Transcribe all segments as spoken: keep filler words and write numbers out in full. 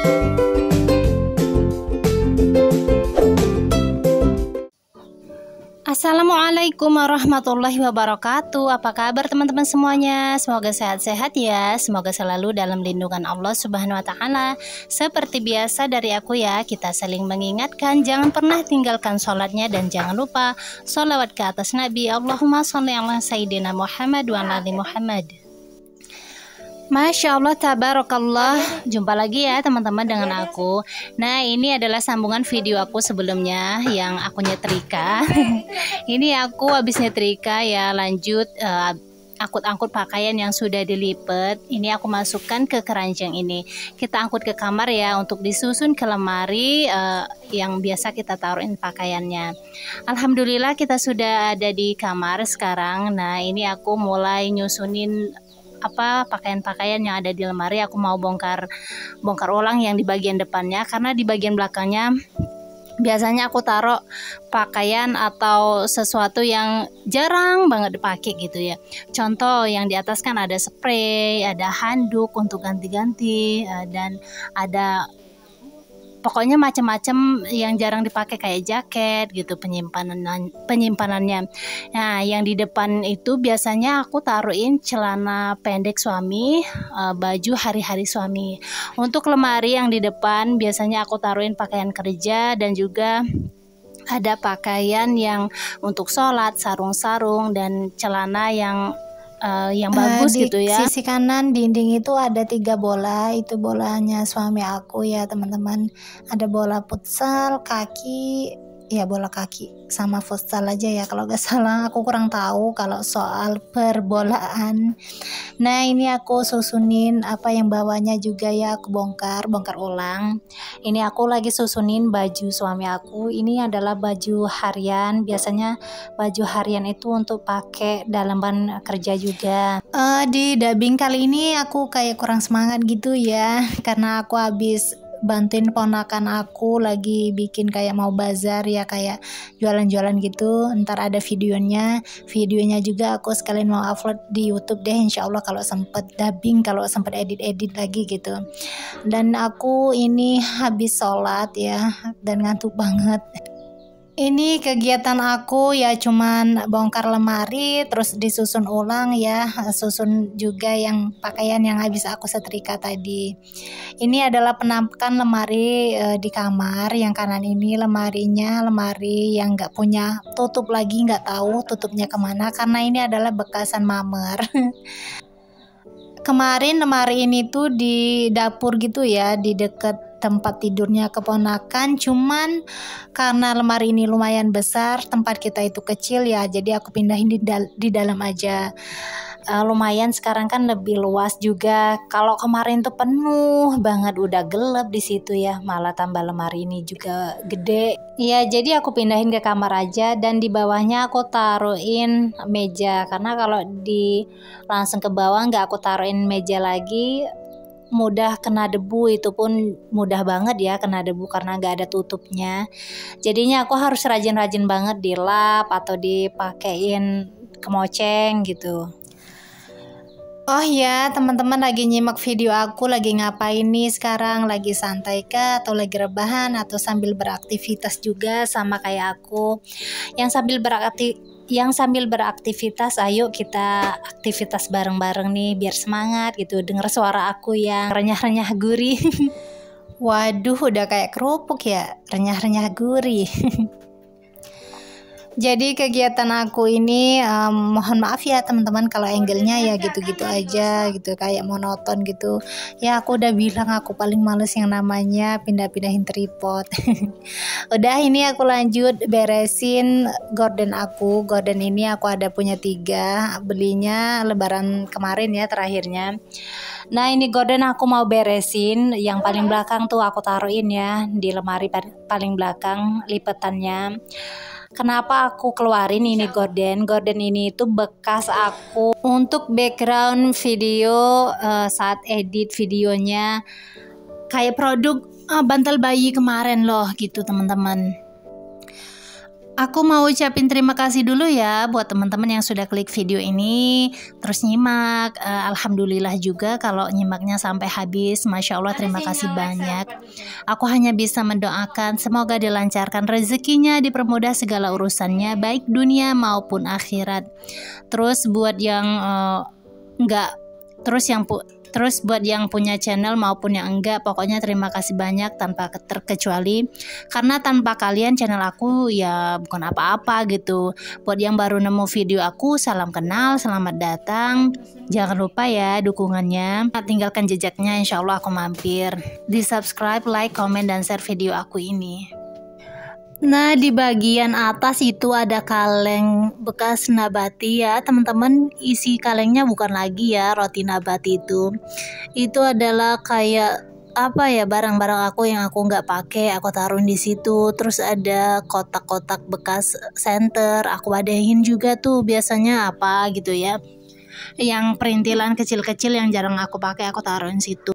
Assalamualaikum warahmatullahi wabarakatuh. Apa kabar teman-teman semuanya? Semoga sehat-sehat ya. Semoga selalu dalam lindungan Allah Subhanahu wa taala. Seperti biasa dari aku ya, kita saling mengingatkan jangan pernah tinggalkan sholatnya dan jangan lupa sholawat ke atas Nabi. Allahumma sholli ala sayyidina Muhammad wa ala ali Muhammad. Masya Allah, tabarakallah. Jumpa lagi ya teman-teman dengan aku. Nah, ini adalah sambungan video aku sebelumnya yang aku nyetrika. Ini aku habis nyetrika ya, lanjut uh, angkut-angkut pakaian yang sudah dilipat. Ini aku masukkan ke keranjang ini. Kita angkut ke kamar ya untuk disusun ke lemari uh, yang biasa kita taruhin pakaiannya. Alhamdulillah kita sudah ada di kamar sekarang. Nah, ini aku mulai nyusunin apa pakaian-pakaian yang ada di lemari. Aku mau bongkar bongkar ulang yang di bagian depannya, karena di bagian belakangnya biasanya aku taruh pakaian atau sesuatu yang jarang banget dipakai gitu ya. Contoh yang di atas kan ada spray, ada handuk untuk ganti-ganti, dan ada pokoknya macam-macam yang jarang dipakai kayak jaket gitu, penyimpanan penyimpanannya. Nah, yang di depan itu biasanya aku taruhin celana pendek suami, uh, baju hari-hari suami. Untuk lemari yang di depan biasanya aku taruhin pakaian kerja dan juga ada pakaian yang untuk sholat, sarung-sarung dan celana yang Uh, yang bagus uh, di gitu ya. Sisi kanan dinding itu ada tiga bola, itu bolanya suami aku ya teman-teman. Ada bola futsal, kaki, ya bola kaki sama futsal aja ya kalau gak salah. Aku kurang tahu kalau soal perbolaan. Nah, ini aku susunin apa yang bawahnya juga ya, aku bongkar bongkar ulang. Ini aku lagi susunin baju suami aku. Ini adalah baju harian. Biasanya baju harian itu untuk pakai dalaman kerja juga. Uh, di dubbing kali ini aku kayak kurang semangat gitu ya, karena aku habis bantuin ponakan aku lagi bikin kayak mau bazar ya, kayak jualan-jualan gitu. Ntar ada videonya videonya juga aku sekalian mau upload di YouTube deh, insya Allah kalau sempet dubbing, kalau sempet edit-edit lagi gitu. Dan aku ini habis sholat ya dan ngantuk banget. Ini kegiatan aku ya cuman bongkar lemari terus disusun ulang ya, susun juga yang pakaian yang habis aku setrika tadi. Ini adalah penampakan lemari e, di kamar. Yang kanan ini lemarinya lemari yang nggak punya tutup lagi, nggak tahu tutupnya kemana karena ini adalah bekasan mamer. Kemarin lemari ini tuh di dapur gitu ya, di dekat tempat tidurnya keponakan, cuman karena lemari ini lumayan besar, tempat kita itu kecil ya, jadi aku pindahin di, dal- di dalam aja. Uh, lumayan sekarang kan lebih luas juga. Kalau kemarin tuh penuh banget, udah gelap di situ ya, malah tambah lemari ini juga gede. Ya, jadi aku pindahin ke kamar aja dan di bawahnya aku taruhin meja, karena kalau di langsung ke bawah nggak aku taruhin meja lagi, mudah kena debu. Itu pun mudah banget ya kena debu karena nggak ada tutupnya. Jadinya aku harus rajin-rajin banget dilap atau dipakein kemoceng gitu. Oh ya, teman-teman lagi nyimak video aku lagi ngapain nih sekarang? Lagi santai kah atau lagi rebahan atau sambil beraktivitas juga sama kayak aku? Yang sambil berakti yang sambil beraktivitas, ayo kita aktivitas bareng-bareng nih biar semangat gitu. Dengar suara aku yang renyah-renyah gurih. Waduh, udah kayak kerupuk ya, renyah-renyah gurih. Jadi kegiatan aku ini um, mohon maaf ya teman-teman kalau angle-nya ya gitu-gitu aja gitu, kayak monoton gitu. Ya aku udah bilang aku paling males yang namanya pindah-pindahin tripod. Udah, ini aku lanjut beresin gorden aku. Gorden ini aku ada punya tiga, belinya lebaran kemarin ya terakhirnya. Nah, ini gorden aku mau beresin. Yang paling belakang tuh aku taruhin ya di lemari paling belakang lipetannya. Kenapa aku keluarin ini gorden? Gorden ini itu bekas aku untuk background video uh, saat edit videonya kayak produk uh, bantal bayi kemarin loh gitu teman-teman. Aku mau ucapin terima kasih dulu ya buat teman-teman yang sudah klik video ini terus nyimak. Uh, Alhamdulillah juga kalau nyimaknya sampai habis. Masya Allah, terima kasih banyak. Aku hanya bisa mendoakan semoga dilancarkan rezekinya, dipermudah segala urusannya baik dunia maupun akhirat. Terus buat yang uh, enggak terus yang pu Terus buat yang punya channel maupun yang enggak, pokoknya terima kasih banyak tanpa terkecuali. Karena tanpa kalian channel aku ya bukan apa-apa gitu. Buat yang baru nemu video aku, salam kenal, selamat datang. Jangan lupa ya dukungannya. Tinggalkan jejaknya, insya Allah aku mampir. Di subscribe, like, komen, dan share video aku ini. Nah, di bagian atas itu ada kaleng bekas nabati ya teman-teman. Isi kalengnya bukan lagi ya roti nabati itu. Itu adalah kayak apa ya, barang-barang aku yang aku nggak pakai, aku taruh di situ. Terus ada kotak-kotak bekas senter, aku adain juga tuh biasanya apa gitu ya. Yang perintilan kecil-kecil yang jarang aku pakai, aku taruhin situ.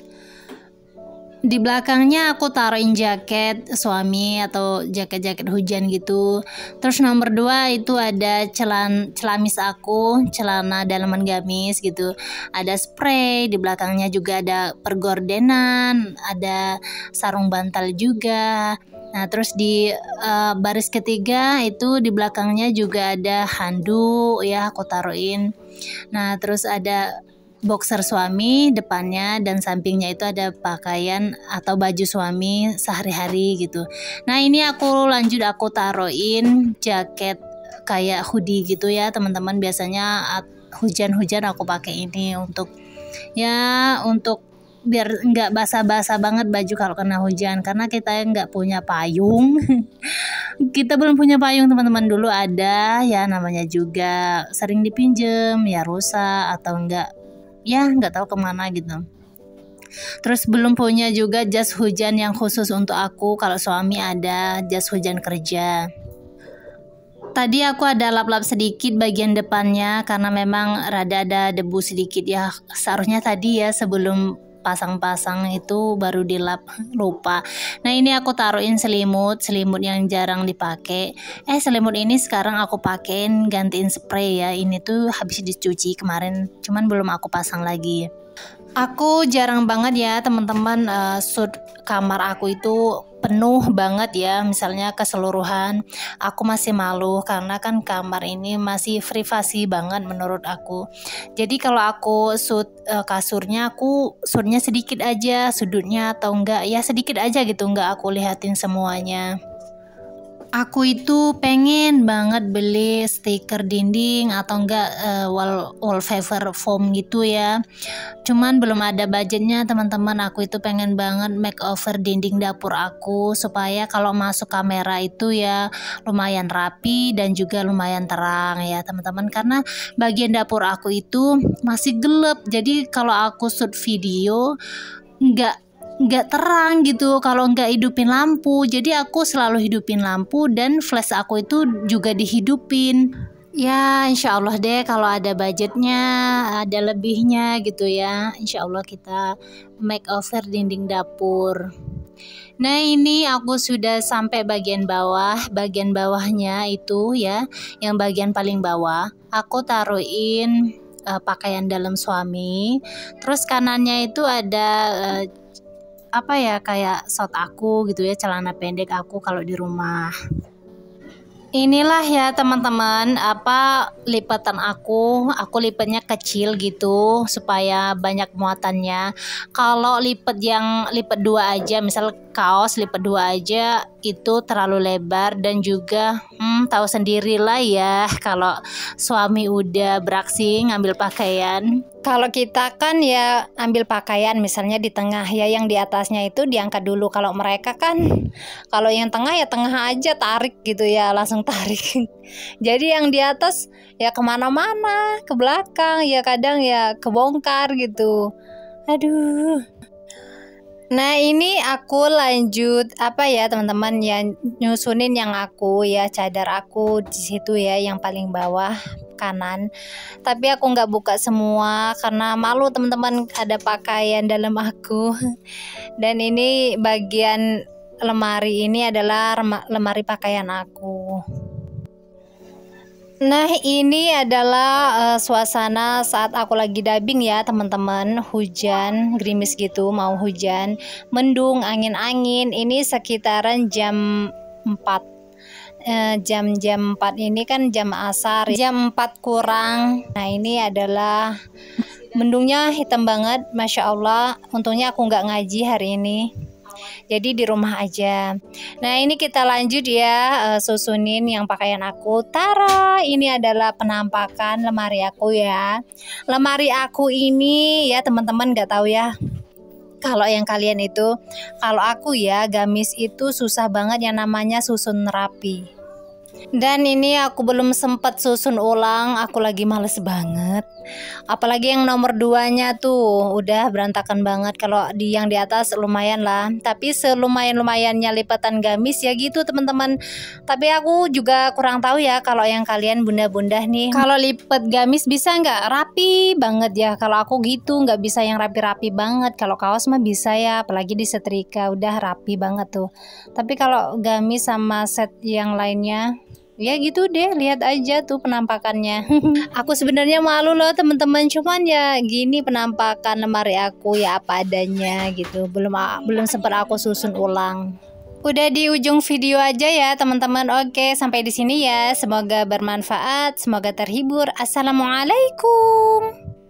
Di belakangnya aku taruhin jaket suami atau jaket-jaket hujan gitu. Terus nomor dua itu ada celan celamis aku, celana dalaman gamis gitu. Ada spray, di belakangnya juga ada pergordenan, ada sarung bantal juga. Nah, terus di uh, baris ketiga itu di belakangnya juga ada handuk ya, aku taruhin. Nah, terus ada boxer suami depannya, dan sampingnya itu ada pakaian atau baju suami sehari-hari gitu. Nah, ini aku lanjut aku taruhin jaket kayak hoodie gitu ya teman-teman. Biasanya hujan-hujan aku pakai ini untuk ya untuk biar nggak basah-basah banget baju kalau kena hujan, karena kita nggak punya payung. Kita belum punya payung teman-teman, dulu ada ya namanya juga sering dipinjem ya rusak atau enggak ya nggak tahu kemana gitu. Terus belum punya juga jas hujan yang khusus untuk aku, kalau suami ada jas hujan kerja. Tadi aku ada lap-lap sedikit bagian depannya karena memang rada ada debu sedikit ya. Seharusnya tadi ya sebelum pasang-pasang itu baru dilap, lupa. Nah, ini aku taruhin selimut, selimut yang jarang dipakai. Eh, selimut ini sekarang aku pakein gantiin spray ya. Ini tuh habis dicuci kemarin, cuman belum aku pasang lagi. Aku jarang banget ya teman-teman, uh, suit kamar aku itu penuh banget ya, misalnya keseluruhan. Aku masih malu karena kan kamar ini masih privasi banget menurut aku. Jadi kalau aku suit uh, kasurnya, aku suitnya sedikit aja sudutnya atau enggak ya sedikit aja gitu, enggak aku lihatin semuanya. Aku itu pengen banget beli stiker dinding atau enggak uh, wall wallpaper foam gitu ya. Cuman belum ada budgetnya teman-teman. Aku itu pengen banget makeover dinding dapur aku supaya kalau masuk kamera itu ya lumayan rapi dan juga lumayan terang ya teman-teman. Karena bagian dapur aku itu masih gelap. Jadi kalau aku shoot video enggak nggak terang gitu kalau nggak hidupin lampu. Jadi aku selalu hidupin lampu dan flash aku itu juga dihidupin. Ya insya Allah deh kalau ada budgetnya, ada lebihnya gitu ya, insya Allah kita makeover dinding dapur. Nah, ini aku sudah sampai bagian bawah. Bagian bawahnya itu ya, yang bagian paling bawah aku taruhin uh, pakaian dalam suami. Terus kanannya itu ada uh, apa ya kayak short aku gitu ya, celana pendek aku kalau di rumah. Inilah ya teman-teman apa lipatan aku. Aku lipatnya kecil gitu supaya banyak muatannya. Kalau lipat yang lipat dua aja, misal kaos lipat dua aja itu terlalu lebar dan juga hmm, tahu sendirilah ya kalau suami udah beraksi ngambil pakaian. Kalau kita kan ya ambil pakaian misalnya di tengah ya, yang di atasnya itu diangkat dulu. Kalau mereka kan kalau yang tengah ya tengah aja, tarik gitu ya, langsung tarik. Jadi yang di atas ya kemana-mana, ke belakang ya kadang ya kebongkar gitu. Aduh. Nah, ini aku lanjut apa ya teman-teman ya, nyusunin yang aku ya cadar aku di situ ya, yang paling bawah kanan. Tapi aku nggak buka semua karena malu teman-teman, ada pakaian dalam aku. Dan ini bagian lemari ini adalah lemari pakaian aku. Nah, ini adalah uh, suasana saat aku lagi dubbing ya teman-teman. Hujan, gerimis gitu, mau hujan, mendung, angin-angin. Ini sekitaran jam empat. Uh, jam-jam empat ini kan jam asar, jam empat kurang. Nah, ini adalah mendungnya hitam banget, Masya Allah. Untungnya aku nggak ngaji hari ini, jadi di rumah aja. Nah, ini kita lanjut ya, uh, susunin yang pakaian aku. Tara, ini adalah penampakan lemari aku ya. Lemari aku ini ya teman-teman, nggak tahu ya kalau yang kalian itu. Kalau aku ya, gamis itu susah banget yang namanya susun rapi. Dan ini aku belum sempat susun ulang, aku lagi males banget. Apalagi yang nomor duanya tuh udah berantakan banget. Kalau di yang di atas lumayan lah, tapi selumayan-lumayannya lipatan gamis ya gitu teman-teman. Tapi aku juga kurang tahu ya kalau yang kalian bunda-bunda nih, kalau lipat gamis bisa nggak rapi banget ya. Kalau aku gitu nggak bisa yang rapi-rapi banget. Kalau kaos mah bisa ya, apalagi disetrika udah rapi banget tuh. Tapi kalau gamis sama set yang lainnya ya gitu deh, lihat aja tuh penampakannya. Aku sebenarnya malu loh teman-teman, cuman ya gini penampakan lemari aku ya apa adanya gitu. Belum belum sempat aku susun ulang. Udah di ujung video aja ya teman-teman. Oke, sampai di sini ya. Semoga bermanfaat, semoga terhibur. Assalamualaikum.